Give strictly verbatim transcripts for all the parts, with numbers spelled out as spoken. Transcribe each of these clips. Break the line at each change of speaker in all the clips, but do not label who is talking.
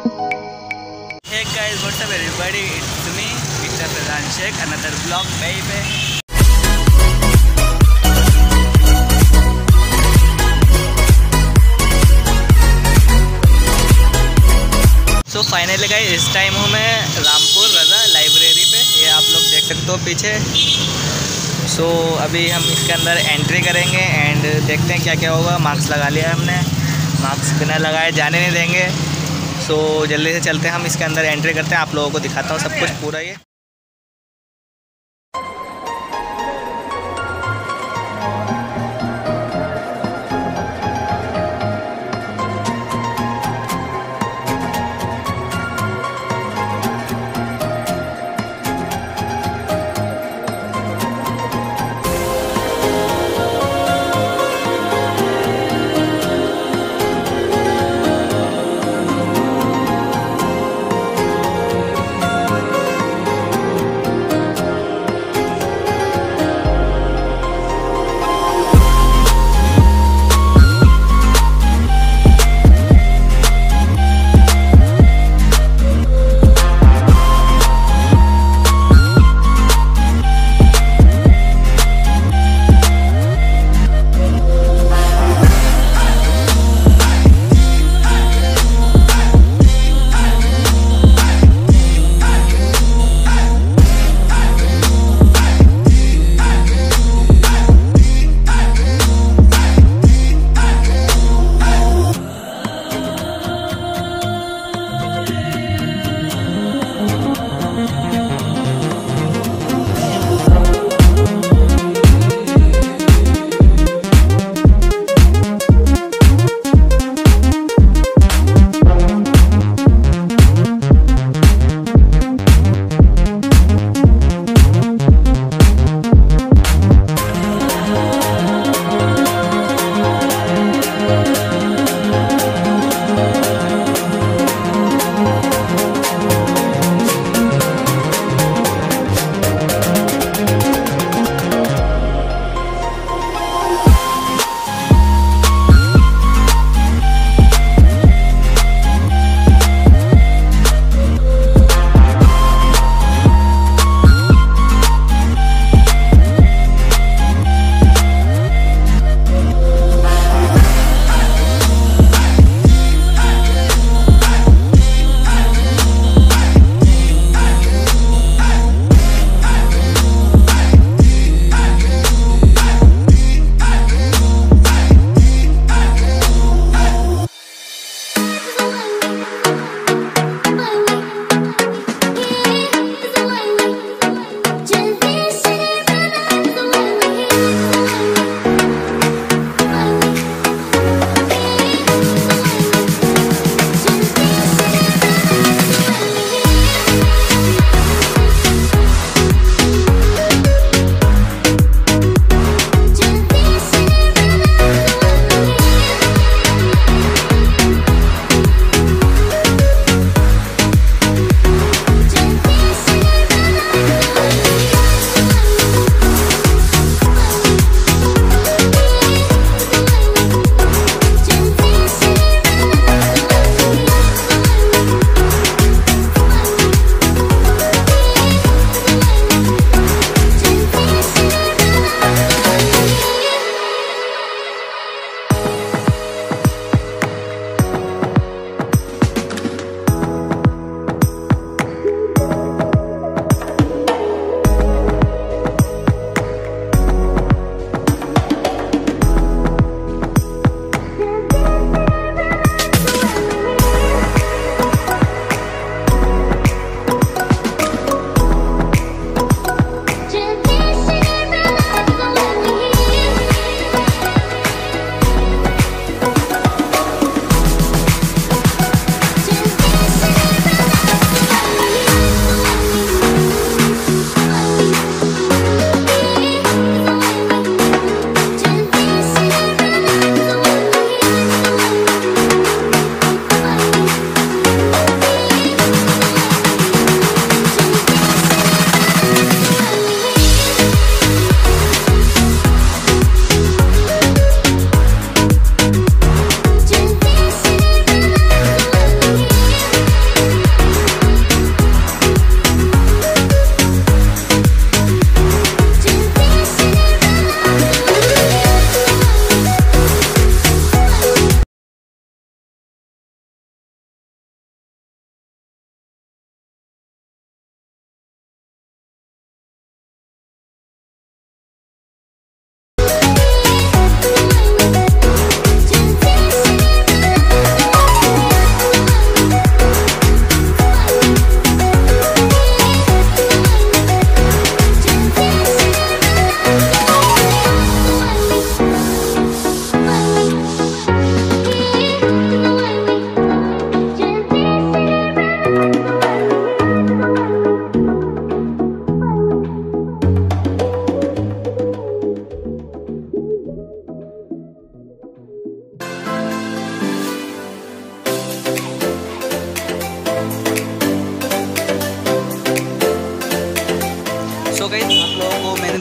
Hey guys, what's up everybody? It's me, Mister Faizan Sheikh, another vlog baby. So finally guys इस time हूँ मैं रामपुर रज़ा library पे, ये आप लोग देख सकते हो पीछे। सो so, अभी हम इसके अंदर एंट्री करेंगे एंड देखते हैं क्या क्या होगा। मार्क्स लगा लिया है हमने, मार्क्स बिना लगाए जाने नहीं देंगे। सो so, जल्दी से चलते हैं, हम इसके अंदर एंट्री करते हैं, आप लोगों को दिखाता हूँ सब कुछ पूरा ये।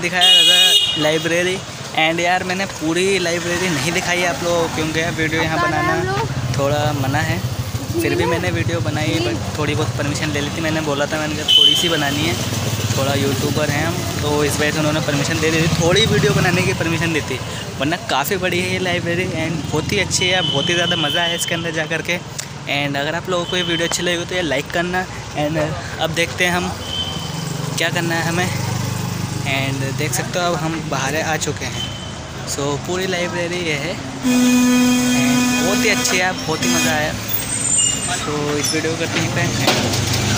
दिखाया रज़ा लाइब्रेरी। एंड यार मैंने पूरी लाइब्रेरी नहीं दिखाई आप लोगों को, क्योंकि यार वीडियो यहाँ बनाना थोड़ा मना है। फिर भी मैंने वीडियो बनाई, बट थोड़ी बहुत परमिशन ले ली थी। मैंने बोला था, मैंने कहा थोड़ी सी बनानी है, थोड़ा यूट्यूबर हैं हम, तो इस वजह से उन्होंने परमिशन दे दी थी, थोड़ी वीडियो बनाने की परमिशन दी थी। वरना काफ़ी बड़ी है ये लाइब्रेरी एंड बहुत ही अच्छी है, बहुत ही ज़्यादा मज़ा आया इसके अंदर जा कर के। एंड अगर आप लोगों को ये वीडियो अच्छी लगी तो ये लाइक करना। एंड अब देखते हैं हम क्या करना है हमें। एंड देख सकते हो अब हम बाहर आ चुके हैं। सो so, पूरी लाइब्रेरी ये है एंड बहुत ही अच्छी है, बहुत ही मज़ा आया। तो so, इस वीडियो को करते हैं।